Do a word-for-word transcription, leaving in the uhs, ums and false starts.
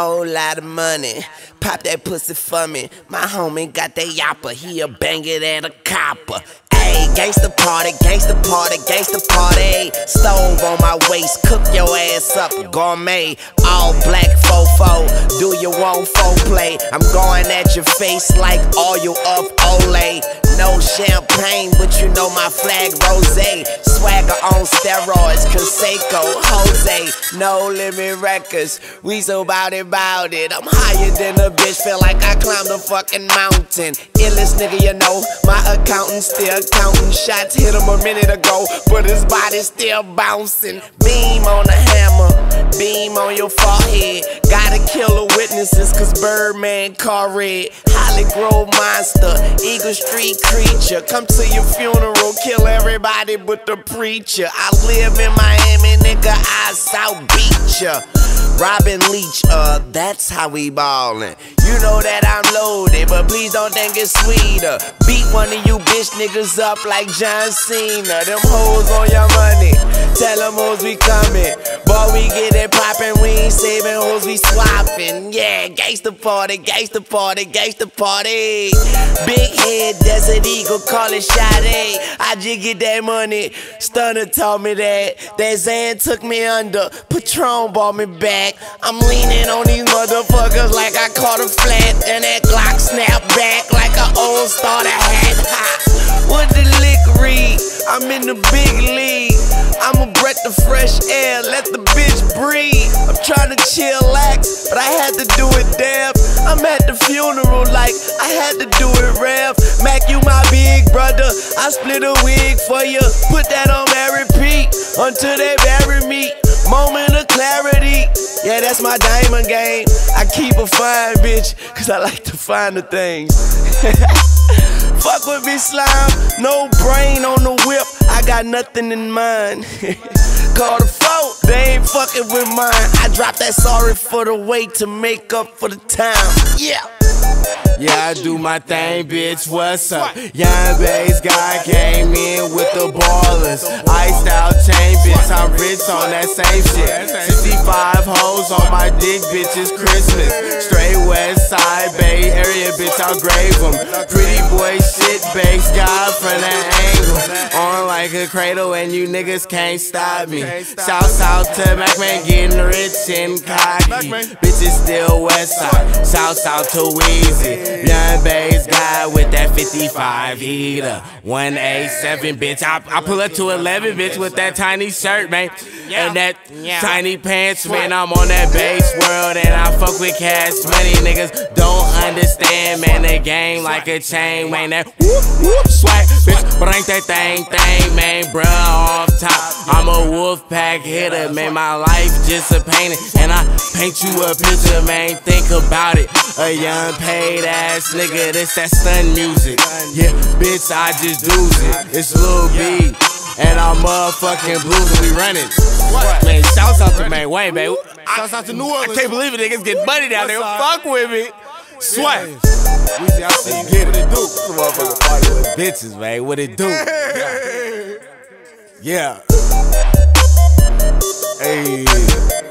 whole lot of money. Pop that pussy for me. My homie got that yopper. He'll bang it at a copper. Ayy, gangsta party, gangsta party, gangsta party. Stove on my waist, cook your ass up, gourmet. All black fofo, do you want foreplay? I'm going at your face like Oil of Olay. No champagne, but you know my flag rosé. Swagger on steroids, Canseco, Jose. No limit records, we so bout it, bout it. I'm higher than a bitch, feel like I climbed a fucking mountain. Illest nigga, you know, my accountant still counting shots. Hit him a minute ago, but his body still bouncing. Beam on the hammer, beam on your forehead. Gotta kill the witnesses, cause Birdman car red. Hollygrove monster, Eagle Street creature. Come to your funeral, kill everybody but the preacher. I live in Miami, nigga, I South Beach ya. Robin Leach, uh, that's how we ballin'. You know that I'm loaded, but please don't think it's sweeter. Beat one of you bitch niggas up like John Cena. Them hoes on your money, tell them hoes we comin'. Boy, we get it poppin', we ain't saving hoes, we swappin'. Yeah, gangsta party, gangsta party, gangsta party. Big head, Desert Eagle, call it Sade. I just get that money, Stunner told me that. That Zan took me under, Patron brought me back. I'm leaning on these motherfuckers like I caught a flat, and that Glock snap back like an old starter hat. Ha. What the lick read? I'm in the big league. I'm a breath of fresh air, let the bitch breathe. I'm trying to chillax, but I had to do it damn. I'm at the funeral like I had to do it rev. Mac, you my big brother, I split a wig for you. Put that on my repeat until they bury me. Moment of clarity, yeah, that's my diamond game. I keep a fine bitch, cause I like to find the things. Fuck with me slime, no brain on the whip, I got nothing in mind. Call the phone, they ain't fucking with mine. I dropped that sorry for the weight to make up for the time. Yeah. Yeah, I do my thing, bitch, what's up? Young bass guy came in with the ballers. Iced out chain, bitch, I'm rich on that same shit. sixty-five hoes on my dick, bitch, it's Christmas. Straight west side, Bay Area, bitch, I'll grave them. Pretty boy shit, bass guy from that angle. On like a cradle and you niggas can't stop me. Shouts out to Birdman, getting rich and cocky. Bitches still west side. Shouts out to Weezy. Young bass guy with that fifty-five heater. one eighty-seven, bitch. I, I pull up to eleven, bitch, with that tiny shirt, man. And that tiny pants, man. I'm on that bass world and I fuck with cash money. Niggas don't understand, man. The game like a chain, man. That whoop, whoop, swag, bitch. But ain't that thing, thing, man. Bruh, off top. I'm a wolf pack hitter, man. My life just a painting. And I paint you a picture, man. Think about it. A young paid ass nigga, this that stun music. Yeah, bitch, I just do it. It's Lil B, and I'm motherfucking blues, and we running. What? Man, shouts out to man, wait, man. Shouts out to New Orleans. I can't believe it, niggas get money down there. Fuck with me. Swag. Weezy, I see you get it. What it do? This motherfucker party with bitches, man. What it do? Yeah. Hey.